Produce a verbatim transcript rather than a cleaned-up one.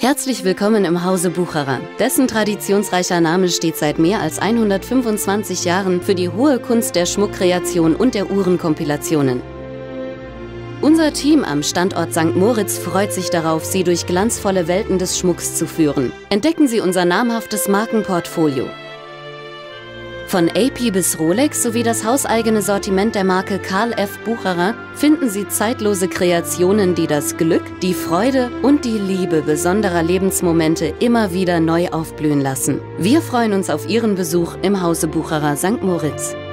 Herzlich willkommen im Hause Bucherer. Dessen traditionsreicher Name steht seit mehr als hundertfünfundzwanzig Jahren für die hohe Kunst der Schmuckkreation und der Uhrenkompilationen. Unser Team am Standort Sankt Moritz freut sich darauf, Sie durch glanzvolle Welten des Schmucks zu führen. Entdecken Sie unser namhaftes Markenportfolio. Von A P bis Rolex sowie das hauseigene Sortiment der Marke Karl F. Bucherer finden Sie zeitlose Kreationen, die das Glück, die Freude und die Liebe besonderer Lebensmomente immer wieder neu aufblühen lassen. Wir freuen uns auf Ihren Besuch im Hause Bucherer Sankt Moritz.